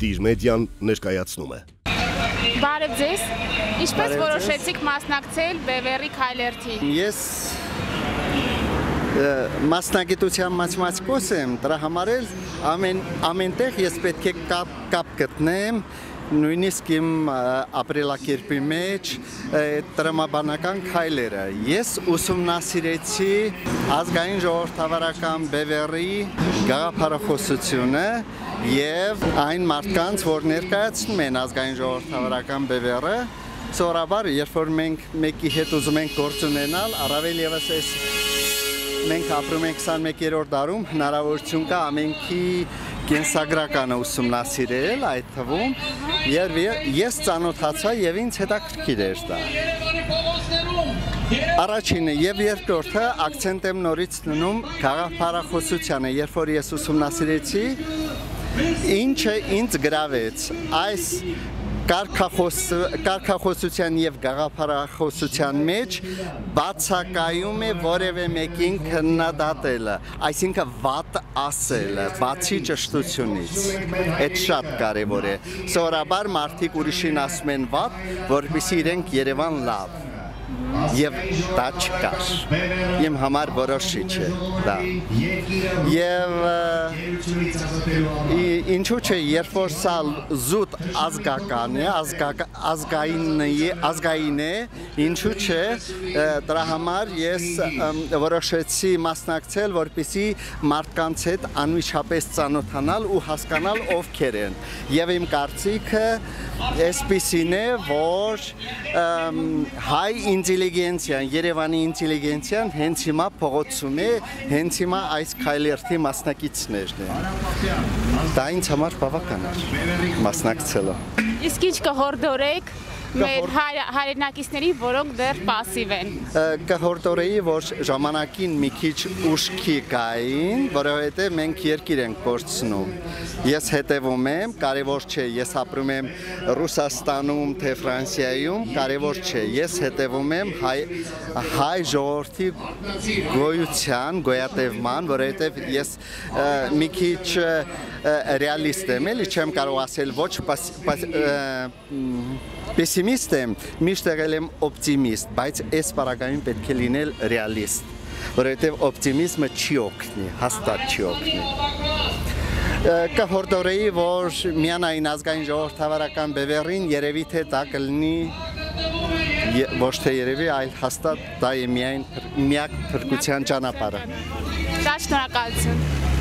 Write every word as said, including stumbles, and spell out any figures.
իր մեդիան ներկայացնում է։ Բարև ձեզ։ Ինչպես որոշեցիք մասնակցել Բևեռի քայլերթին։ Ես մասնագիտության մաթեմատիկոս եմ, դրա համար էլ ամեն ամենտեղ ես պետք է կապ, կապ գտնեմ, նույնիսկ իմ ապրելակերպի մեջ տրամաբանական քայլերը։ Ես ուսումնասիրեցի ազգային ժողովրդավարական Բևեռի գաղափարախոսությունը եւ այն մարդկանց, որ ներկայացնում են ազգային ժողովրդավարական Բևեռը, սովորաբար, երբ որ մենք մեկի հետ ուզում ենք գործ ունենալ, առավել եւս այս մենք ապրում ենք քսանմեկերորդ դարում, հնարավորություն կա ամենքի կենսագրականը ուսումնասիրել, այդ թվում, եւ ես ծանոթացա եւ ինձ հետաքրքիր էր դա։ Առաջինը եւ երկրորդը акցենտ եմ նորից դնում գաղափարախոսությանը, երբ որ ես ուսումնասիրեցի, ինչը ինձ գրավեց այս կարգախոսության եւ գաղափարախոսության մեջ բացակայում է որևէ մեկին քննադատելը, այսինքն վատ ասելը, բացի ճշտությունից։ Այդ շատ կարեւոր է։ Սովորաբար մարդիկ ուրիշին ասում են վատ, որպեսզի իրենք Երևան լավ։ Եվ դա չկար։ Իմ համար որոշիչ է դա։ Եւ ինչու՞ չէ, երբ որ սա զուտ ազգական է, ազգային ազգային է, ինչու՞ չէ, դրա համար ես որոշեցի մասնակցել, որպեսզի մարդկանց հետ անմիջապես ծանոթանալ ու հասկանալ ովքեր են։ Եվ իմ կարծիքը այսպիսին է, որ հայ ինտելիգենցիան, Երևանի ինտելիգենցիան հենց հիմա փողոցում է, հենց հիմա այս քայլերթի մասնակիցներն են։ Դա ինձ համար բավական է մասնակցելը։ Իսկ ինչ կհորդորեք մեր հայրենակիցների, որոնք դեռ պասիվ են։ Կհորդորեի, որ ժամանակին մի քիչ ուշքի գային, որովհետև մենք երկիր ենք կորցնում։ Ես հետևում եմ, կարևոր չէ, ես ապրում եմ Ռուսաստանում, թե Ֆրանսիայում, կարևոր չէ, ես հետևում եմ հայ, հայ ժողովրդի գոյության, գոյատևման, որովհետև ես մի քիչ ռեալիստ եմ, էլի չեմ կարող ասել ոչ պեսիմիստ եմ, միշտ եղել եմ օպտիմիստ, բայց այս պարագայում պետք է լինել ռեալիստ, որովհետև օպտիմիզմը չի օգնի, հաստատ չի օգնի։ Կհորդորեի, որ միանային ազգային ժողովրդավարական Բևեռին երևի թե դա կլինի, ոչ թե երևի, այլ հաստատ դա է միայն միակ փրկության ճանապարհը։ Շատ շնորհակալություն։